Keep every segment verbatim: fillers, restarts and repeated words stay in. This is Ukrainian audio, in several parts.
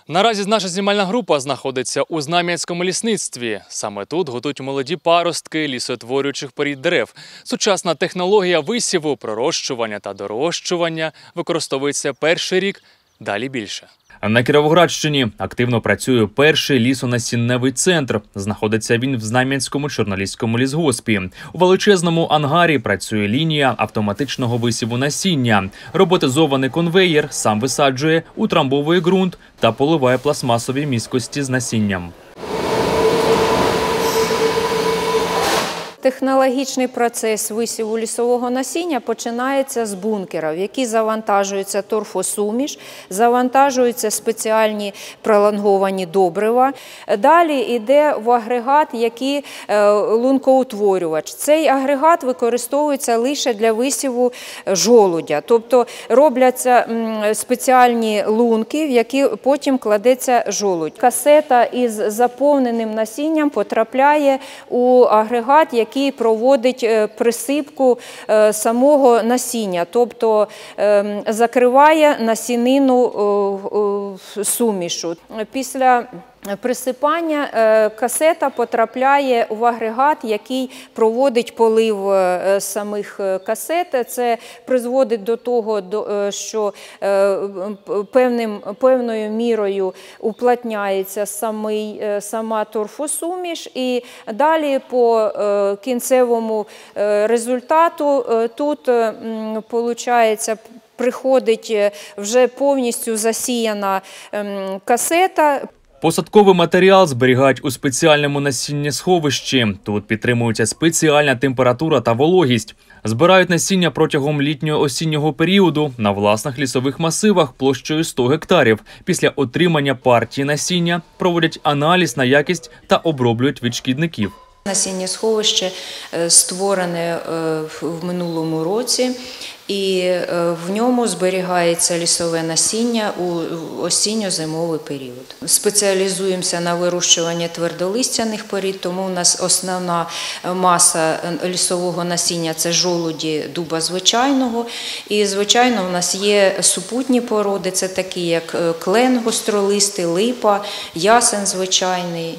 Наразі наша знімальна група знаходиться у Знам'янському лісництві. Саме тут готують молоді паростки лісотворюючих порід дерев. Сучасна технологія висіву, пророщування та дорощування використовується перший рік, далі більше. На Кіровоградщині активно працює перший лісонасінневий центр. Знаходиться він в Знам'янському чорноліському лісгоспі. У величезному ангарі працює лінія автоматичного висіву насіння. Роботизований конвеєр сам висаджує, утрамбовує ґрунт та поливає пластмасові міскості з насінням. Технологічний процес висіву лісового насіння починається з бункерів, які завантажуються торфосуміш, завантажуються спеціальні пролонговані добрива. Далі йде в агрегат, який лункоутворювач. Цей агрегат використовується лише для висіву жолудя. Тобто робляться спеціальні лунки, в які потім кладеться жолудь. Касета із заповненим насінням потрапляє у агрегат, який який проводить присипку самого насіння, тобто закриває насінину сумішу. Після присипання касета потрапляє в агрегат, який проводить полив самих касет. Це призводить до того, що певним, певною мірою уплотняється самий, сама торфосуміш, і далі по кінцевому результату тут виходить, приходить вже повністю засіяна касета. Посадковий матеріал зберігають у спеціальному насіннєсховищі. Тут підтримується спеціальна температура та вологість. Збирають насіння протягом літньо-осіннього періоду на власних лісових масивах площею сто гектарів. Після отримання партії насіння проводять аналіз на якість та оброблюють від шкідників. Насіннєсховище створене в минулому році, і в ньому зберігається лісове насіння у осінньо-зимовий період. Спеціалізуємося на вирощуванні твердолистяних порід, тому у нас основна маса лісового насіння – це жолуді дуба звичайного. І, звичайно, у нас є супутні породи, це такі як клен гостролистий, липа, ясен звичайний.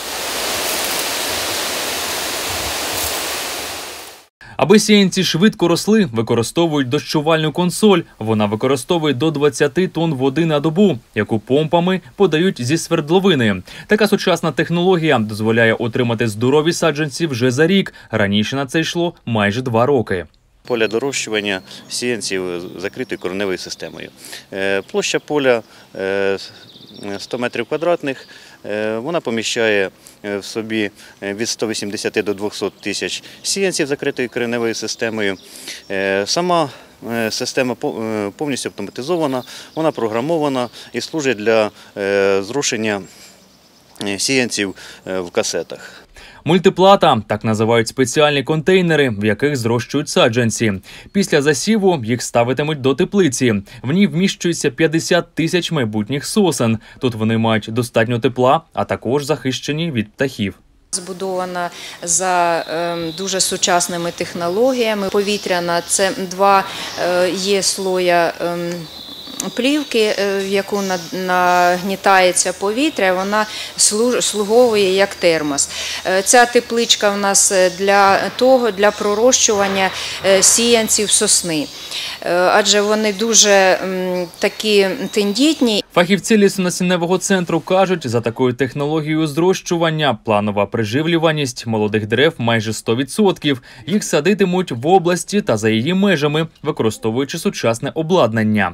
Аби сіянці швидко росли, використовують дощувальну консоль. Вона використовує до двадцяти тонн води на добу, яку помпами подають зі свердловини. Така сучасна технологія дозволяє отримати здорові саджанці вже за рік. Раніше на це йшло майже два роки. Поля дорощування сіянців закритою кореневою системою. Площа поля сто метрів квадратних. Вона поміщає в собі від ста вісімдесяти до двохсот тисяч сіянців закритою кореневою системою. Сама система повністю автоматизована, вона програмована і служить для зрушення сіянців в касетах. Мультиплата – так називають спеціальні контейнери, в яких зрощують саджанці. Після засіву їх ставитимуть до теплиці. В ній вміщується п'ятдесят тисяч майбутніх сосен. Тут вони мають достатньо тепла, а також захищені від птахів. Збудована за е, дуже сучасними технологіями. Повітряна – це два е, є слоя е, плівки, в яку нагнітається повітря, вона слуговує як термос. Ця тепличка в нас для того, для пророщування сіянців сосни, адже вони дуже такі тендітні. Фахівці лісонасінневого центру кажуть, за такою технологією зрощування планова приживлюваність молодих дерев майже сто відсотків. Їх садитимуть в області та за її межами, використовуючи сучасне обладнання.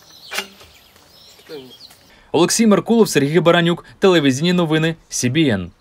Олексій Меркулов, Сергій Баранюк, телевізійні новини Сі Бі Ен.